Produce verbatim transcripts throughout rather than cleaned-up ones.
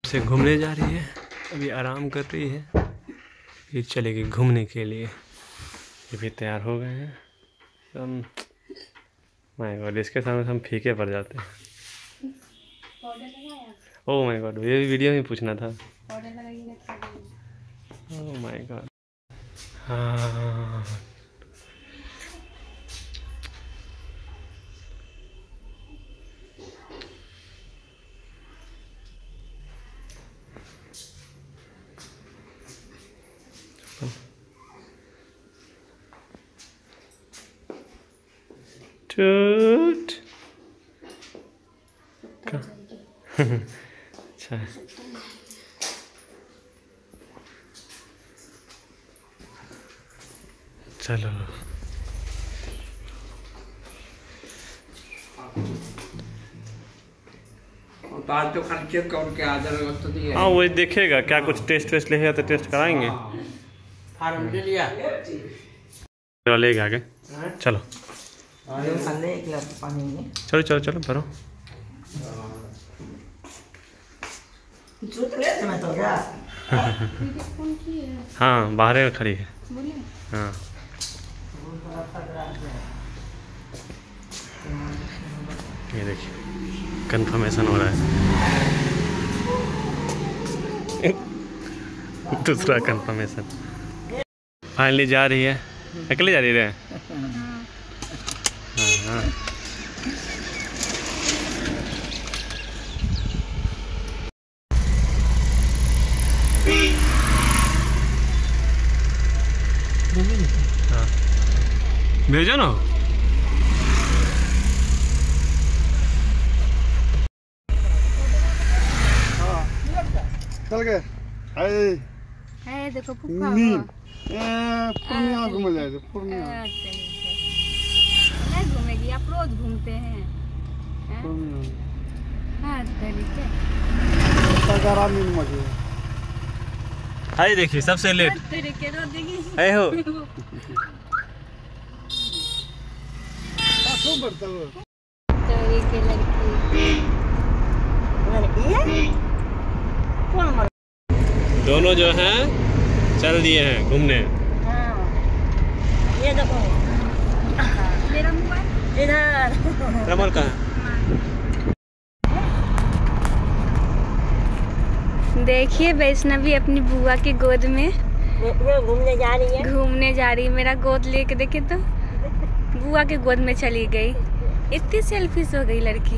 से घूमने जा रही है, अभी आराम कर रही है, फिर चलेगी घूमने के लिए। ये भी तैयार हो गए हैं हम। माय गॉड, इसके सामने हम फीके पड़ जाते हैं। ओह माय गॉड, ये वीडियो में पूछना था। Oh my god. हाँ टूट। अच्छा चलो बात तो खाली चेक करके आ जाएगा तो दिए। हाँ वही देखेगा, क्या कुछ टेस्ट वेस्ट लेगा तो टेस्ट कराएंगे। फार्म ले लिया लेगा आगे। चलो एक गिलास पानी में चलो चलो चलो भरो। तो क्या हाँ बाहर खड़ी है। हाँ ये देखिए कंफर्मेशन हो रहा है। दूसरा कंफर्मेशन फाइनली जा रही है। अकेले जा रही है। हाँ हाँ भेजो ना। चल गए। अरे है देखो फुफा पूर्णिया घूमे जाए पूर्णिया नहीं घूमेगी, आप रोज घूमते हैं। हाँ तरीके हाय देखिए सबसे लेट तरीके रो देगी। है हो तरीके लड़की दोनों जो हैं चल दिए हैं घूमने। हाँ ये देखो मेरा मोबाइल इधर रमल कहाँ है? देखिए वैष्णवी अपनी बुआ की गोद में घूमने जा रही है। घूमने जा रही है। मेरा गोद लेके देखे तो बुआ के गोद में चली गई। इतनी सेल्फिश हो गई लड़की।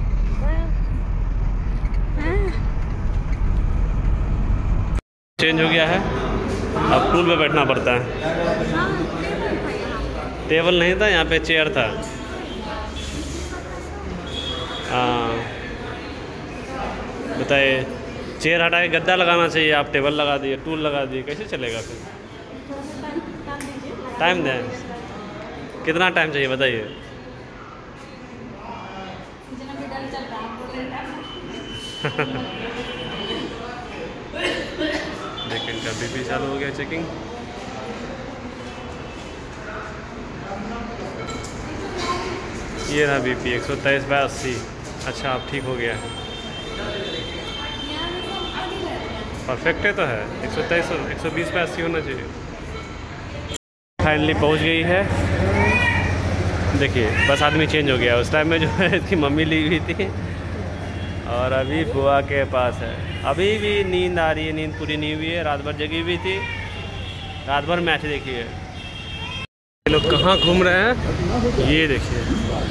हाँ। चेंज हो गया है, अब टूल पे बैठना पड़ता है। टेबल नहीं था यहाँ पे, चेयर था। हाँ बताइए, चेयर हटा के गद्दा लगाना चाहिए, आप टेबल लगा दिए, टूल लगा दिए, कैसे चलेगा फिर? टाइम दें, कितना टाइम चाहिए बताइए? देखिए इनका बीपी चालू हो गया, चेकिंग। ये रहा बीपी एक सौ तेईस बाई अस्सी। अच्छा अब ठीक हो गया है, परफेक्ट है तो है। एक सौ तेईस एक सौ बीस बाई अस्सी होना चाहिए। फाइनली पहुंच गई है। देखिए बस आदमी चेंज हो गया। उस टाइम में जो है इसकी मम्मी ली हुई थी और अभी बुआ के पास है। अभी भी नींद आ रही है, नींद पूरी नहीं हुई है, रात भर जगी हुई थी, रात भर मैच देखी है। ये लोग कहाँ घूम रहे हैं ये देखिए,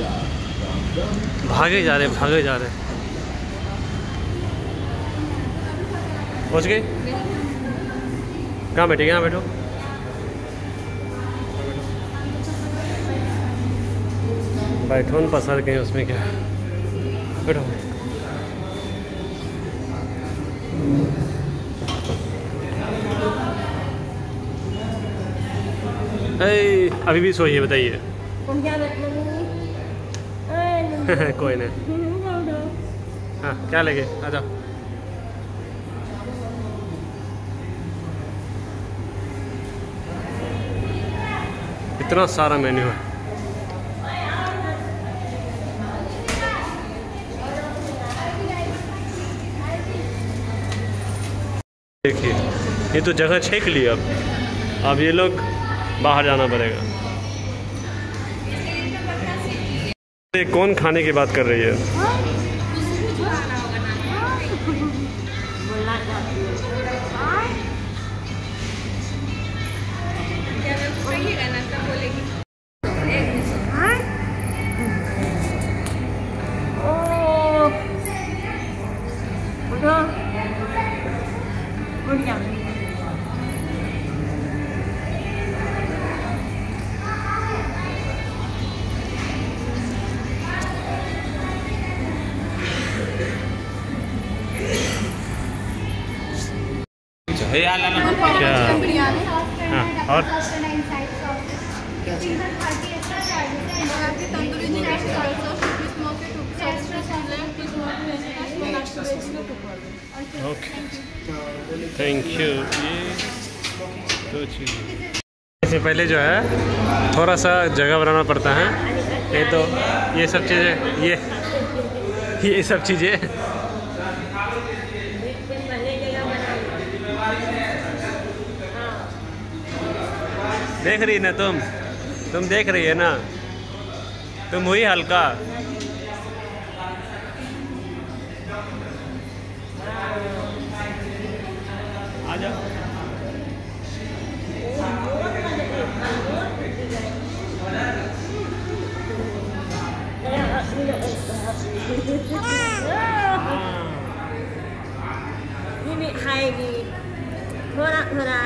भागे जा रहे भागे जा रहे। पहुँच गए? कहाँ बैठे? यहाँ बैठो। बैठो न पसर के, उसमें क्या है, बैठो। ए, अभी भी सोइए, बताइए। कोई नहीं। हाँ क्या लगे, आ जाओ। इतना सारा मेन्यू है। देखिए ये तो जगह छेक ली। अब अब ये लोग बाहर जाना पड़ेगा। ये कौन खाने की बात कर रही है? क्या? हाँ और ओके थैंक यू। ये दो चीज़ इससे पहले जो है थोड़ा सा जगह बनाना पड़ता है। ये तो ये सब चीज़ें ये ये सब चीज़ें देख रही ना तुम तुम देख रही है ना, तुम हुई हल्का। आ जाओ। ये भी खाएगी थोड़ा थोड़ा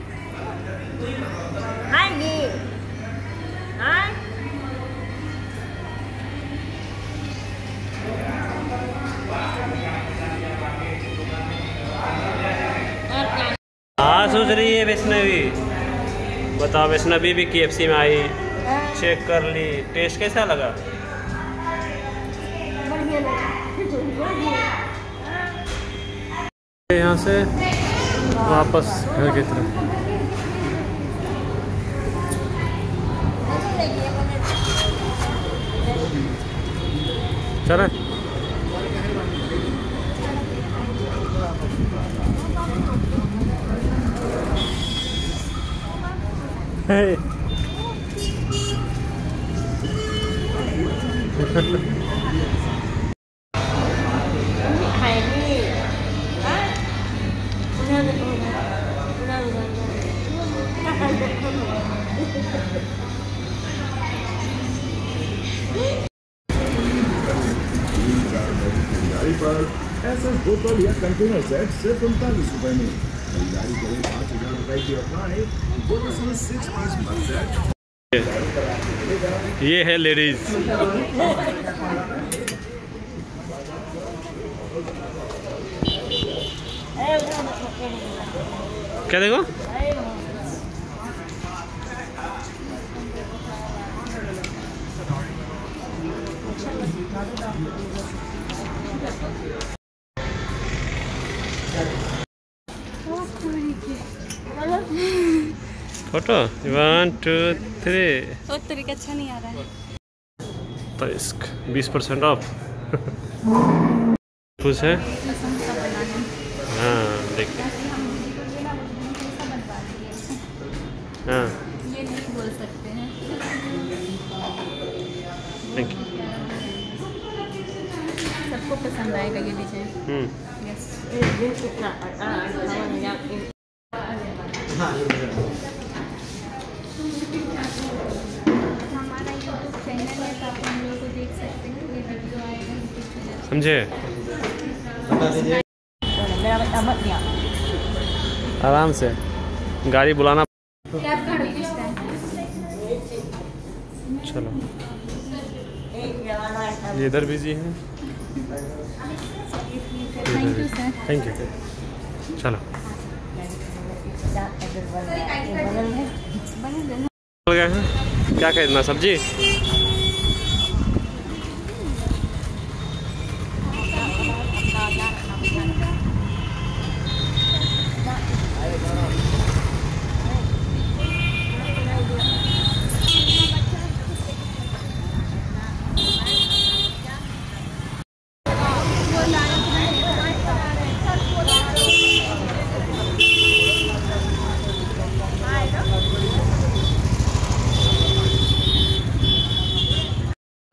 खाएगी। हाँ हाँ सोच रही है वैष्णवी। बताओ वैष्णवी भी केएफसी में आई, चेक कर ली, टेस्ट कैसा लगा? यहाँ से वापस घर की तरफ। चले Hey. ऐसा बोतल या कंटेनर सेट सिर्फ उनतालीस रुपए में। खरीदारी करें पाँच हजार रुपए की अपनाए बोनस में सिक्स पीस मत सेट। ये है लेडीज। क्या देखो? Photo one two three. वो तरीका अच्छा नहीं आ रहा है। तो इसक बीस परसेंट ऑफ खुश है। हाँ देखिए। हाँ ये नहीं बोल सकते हैं। Thank you. सबको पसंद आएगा ये डिजाइन। Hmm yes. हमारा यूट्यूब चैनल है तो आप हम लोग को देख सकते हैं। ये वीडियो आएगा यूट्यूब चैनल। समझे? आराम से गाड़ी बुलाना। कैब खड़ी इस टाइम। चलो ये इधर बिजी है। Thank you sir. Thank you. चलो हो गया है। क्या खरीदना? सब्जी?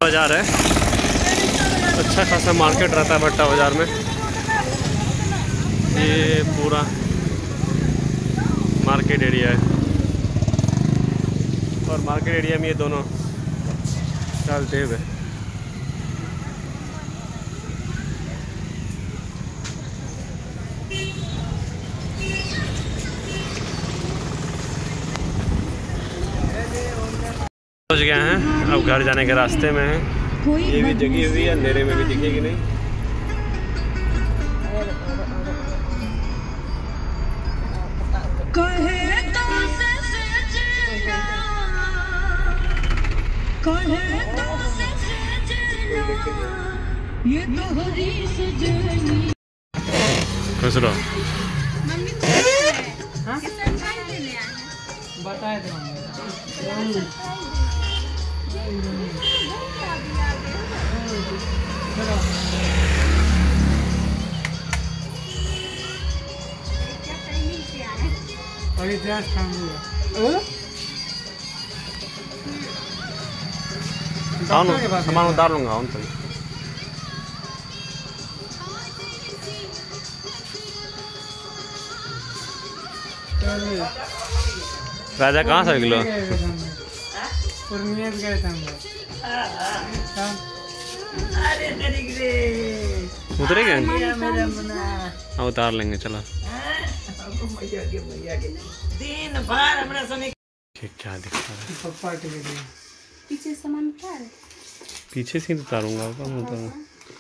बाज़ार है, अच्छा खासा मार्केट रहता है भट्टा बाज़ार में। ये पूरा मार्केट एरिया है और मार्केट एरिया में ये दोनों चलते हुए पहुँच गए हैं। अब घर जाने के रास्ते में हैं। ये भी जगी हुई है, अंधेरे में भी दिखेगी नहीं। खुश रहो। बताए थे अभी जस्ट हम सामान उतार लूँगा उन पर। राजा कहाँ से किलो पूर्णिया गए थे हम उतरेंगे? हाँ उतार लेंगे, चलो। क्या दिख रहा है? पप्पा के लिए पीछे सामान क्या है? पीछे से उतारूंगा कम उतारूंगा।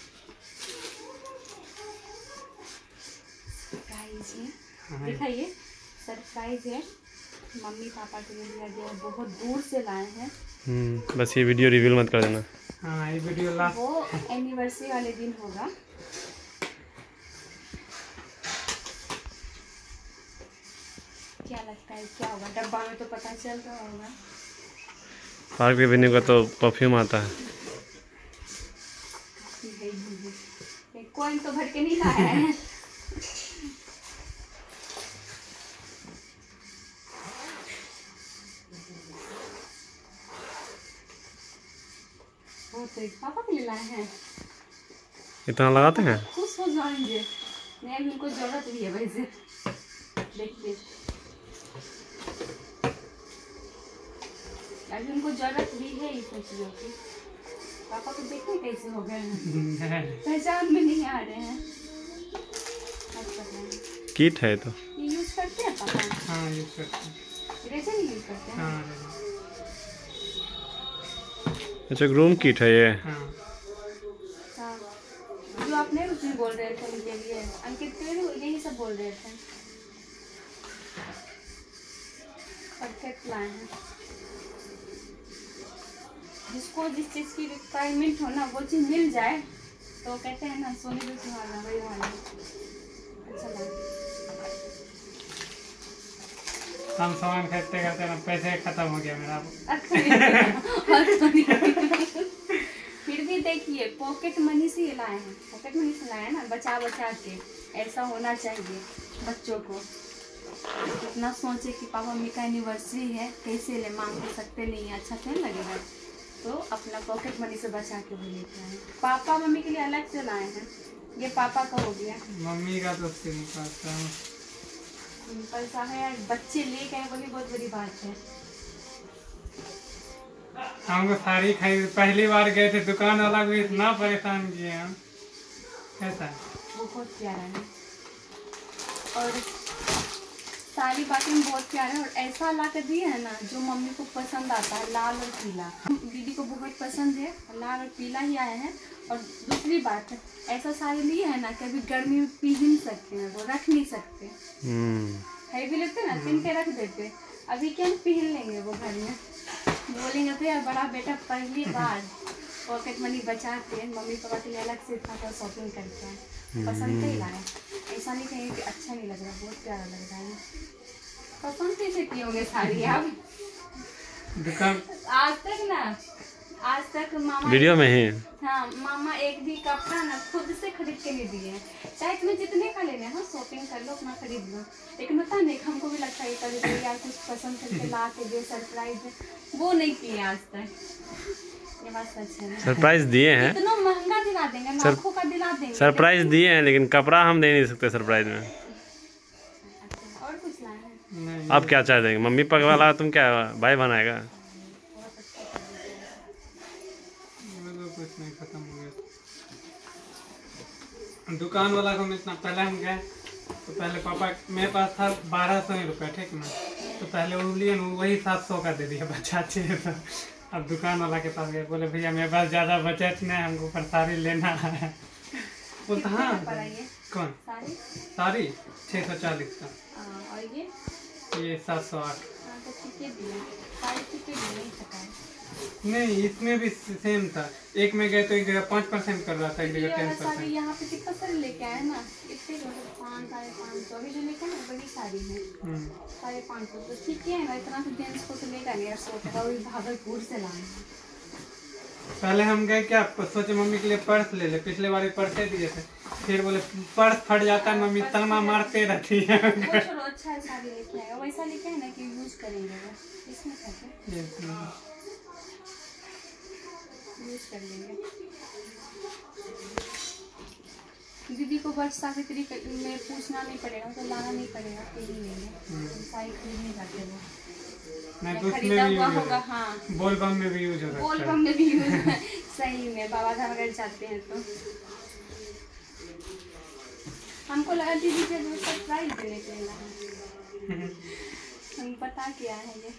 सरप्राइज है, दिखाइए। सरप्राइज है, मम्मी पापा के लिए दिया गया, बहुत दूर से लाए हैं। हम्म बस ये वीडियो रिवील मत कर देना। हाँ ये वीडियो लास्ट वो एनिवर्सरी वाले दिन होगा। क्या लगता है क्या होगा? डब्बा में तो पता चल रहा होगा। पार्क एवेन्यू का तो परफ्यूम आता है। कोई तो भर के नहीं लाया है। वो तो पापा के लिए लाए हैं। इतना लगाते हैं? खुश हो जाएंगे। नहीं उनको जरूरत भी है वैसे। देखिए अभी उनको जरूरत भी है इस चीज़ों की। पापा को देखने कैसे हो गए हैं, पहचान में नहीं आ रहे हैं। अच्छा किट है तो ये यूज करते हैं पापा? हाँ यूज करते हैं। रेजर यूज करते हैं? हाँ अच्छा ग्रूम किट है ये। हाँ हाँ जो आपने उस दिन बोल रहे थे उनके लिए, अंकित के लिए यही सब बोल रहे थे। परफेक्ट लाए हैं। जिसको जिस चीज़ की रिक्वायरमेंट हो ना वो चीज़ मिल जाए तो कहते हैं ना सोने पे सुहाना, वही वाला। अच्छा लगा। हम सामान खरीदते करते ना पैसे खत्म हो गया मेरा। फिर भी देखिए पॉकेट मनी से लाए हैं, पॉकेट मनी से लाए हैं ना, बचा बचा के। ऐसा होना चाहिए बच्चों को। इतना सोचे कि पापा मम्मी का एनिवर्सरी है, कैसे ले, मांग तो सकते नहीं, अच्छा तो नहीं लगेगा, तो अपना पॉकेट मनी से बचा के भी लेके आए। पापा मम्मी के लिए अलग से लाए हैं। ये पापा का हो गया, मम्मी का तो सिंपल सा सिंपल सा है यार। बच्चे लेके आए वही बहुत बड़ी बात है। हमको साड़ी खरीद पहली बार गए थे, दुकान वाला को इतना परेशान किए हम। कैसा बहुत प्यारा है और सारी बातें बहुत प्यारे हैं। और ऐसा ला कर दिए है ना जो मम्मी को पसंद आता है, लाल और पीला। दीदी को बहुत पसंद है, लाल और पीला ही आया है। और दूसरी बात है, ऐसा साड़ी लिए है ना कि अभी गर्मी में पहन सकते हैं, वो रख नहीं सकते। हैवी लगते ना, पहन के रख देते। अभी क्या पहन लेंगे वो घर में, बोलेंगे तो यार बड़ा बेटा पहली बार पॉकेट मनी बचा के मम्मी पापा के लिए अलग से इतना का शॉपिंग करते हैं। पसंद का ही लाए, ऐसा नहीं कहेंगे कि अच्छा नहीं लग रहा, बहुत प्यारा लग रहा है। पसंद कैसे किए होंगे साड़ी आप? दुकान आज तक ना, आज तक मामा वीडियो में ही। हाँ मामा एक भी कपड़ा ना खुद से खरीद के नहीं दिए हैं। चाहे तुम्हें जितने का लेने हैं शॉपिंग कर लो, अपना खरीद लो, लेकिन पता नहीं हमको भी लगता है कभी कभी यार कुछ पसंद करके ला के दे, सरप्राइज दे, वो नहीं किए आज तक। ये बात सच है। सरप्राइज दिए हैं, इतना महंगा दिला देंगे, लाखों का दिला देंगे। सरप्राइज दिए हैं लेकिन कपड़ा हम दे नहीं सकते सरप्राइज में। और कुछ लाए हैं? नहीं, आप क्या चाह देंगे? मम्मी पग वाला तुम क्या भाई बनाएगा? वो तो कुछ नहीं, खत्म हो गया। दुकान वाला को हम इतना पहले हम गए तो पहले पापा मेरे पास था बारह सौ रुपये, ठीक ना, तो पहले वो लिए ना वही सात सौ का दे दिया बच्चा अच्छे तो। अब दुकान वाला के पास गए, बोले भैया मेरे पास ज़्यादा बजट नहीं, हमको पर साड़ी लेना है। बोलता हाँ कौन साड़ी? साड़ी छः सौ चालीस का, हाँ, और ये ये सात सौ आठ। हाँ, तो ठीक है दिया, साड़ी ठीक है दिया, नहीं सका है। नहीं इसमें भी सेम था, एक में गए तो एक जगह पाँच परसेंट कर रहा था, एक ये जगह टेन वाला साड़ी परसेंट। यहाँ पे कितना सारी लेके आए ना, इतने पाँच साढ़े पाँच सौ अभी जो लेके आए ना बड़ी साड़ी है, साढ़े पाँच सौ। तो ठीक है ना, इतना तो जेंट्स को तो लेगा नहीं, सौ टका वही भागलपुर से लाए हैं। पहले हम गए क्या सोचे मम्मी के लिए पर्स ले ले, पिछले बार पर्स दिए थे, फिर बोले पर्स फट जाता है मम्मी तलमा मारते रहती है। वो चलो अच्छा है, साड़ी लेके आएगा, वैसा लेके आए ना कि यूज करेंगे वो, इसमें कैसे यूज कर लेंगे। दीदी को बस सावित्री में पूछना नहीं पड़ेगा, तो लाना नहीं पड़ेगा, फिर ही लेंगे। साड़ी खरीद नहीं जाते वो, नहीं तो उसमें खरीदा भी हुआ यूज होगा। होगा, हाँ, बोल बम में भी यूज होगा, बोल बम में भी यूज सही में बाबा धाम अगर जाते हैं तो। हमको लगा दीदी के जो सरप्राइज देने के लिए लाए, हम पता क्या है ये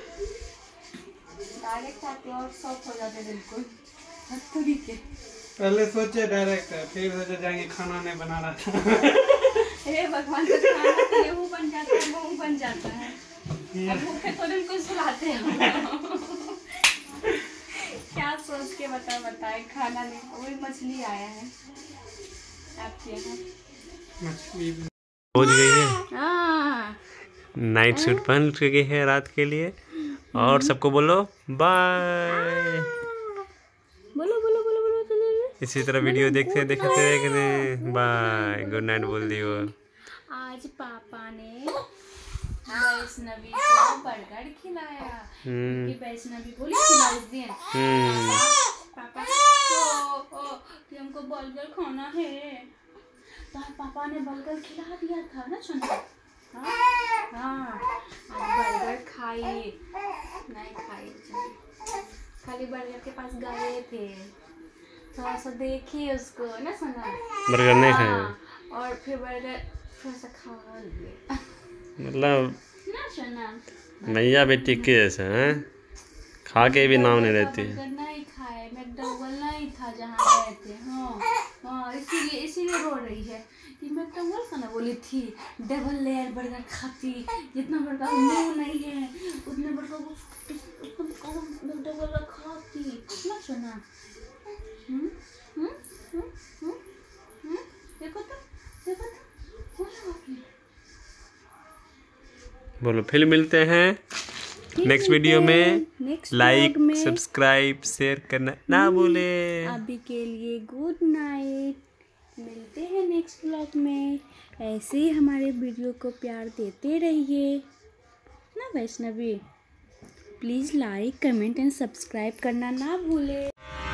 डायरेक्ट आते और शॉक हो जाते बिल्कुल हर तरीके। पहले सोचे डायरेक्ट है, फिर सोचे जाएंगे खाना नहीं बना रहा था। हे भगवान, तो खाना के लिए वो बन जाता है, वो बन जाता है, अब भूखे तो उनको सुलाते हैं। क्या सोच के बता बताए खाना नहीं, वही मछली आया है आपके यहाँ। मछली पहुंच गई है, हाँ, नाइट सूट पहन चुकी है रात के लिए, और सबको बोलो बाय। बोलो बोलो बोलो बोलो चलिए। इसी तरह वीडियो देखते देखते देखते बाय, गुड नाइट बोल दियो। आज पापा ने वैष्णवी को बर्गर खिलाया, क्योंकि वैष्णवी बोली खिला उस दिन पापा ओ, ओ, कि हमको बर्गर खाना है, तो पापा ने बर्गर खिला दिया था ना सुना। हाँ हाँ, आज बर्गर खाई नहीं खाई, खाली बर्गर के पास गए थे, थोड़ा सा देखिए उसको ना सुना, बर्गर नहीं खाए, हाँ, और फिर बर्गर थोड़ा सा खा लिए मतलब ना सुना। मैया बेटी के जैसे हैं, खा के भी नाम नहीं रहती। बर्गर नहीं खाए, मैकडॉवेल नहीं था जहाँ गए थे। हाँ हाँ, इसीलिए इसीलिए रो रही है कि मैकडॉवेल का ना बोली थी डबल लेयर बर्गर खाती, जितना बड़का मुंह नहीं है उतने बड़का वो मैकडॉवेल का खाती ना सुना। हम्म हम्म हम्म हम्म हम्म, देखो तो देखो तो बोलो आपने। बोलो फिर मिलते हैं नेक्स्ट वीडियो में। लाइक सब्सक्राइब शेयर करना ना भूले। अभी के लिए गुड नाइट, मिलते हैं नेक्स्ट व्लॉग में। ऐसे ही हमारे वीडियो को प्यार देते रहिए ना Vaishnavi. Please like comment and subscribe करना ना भूले।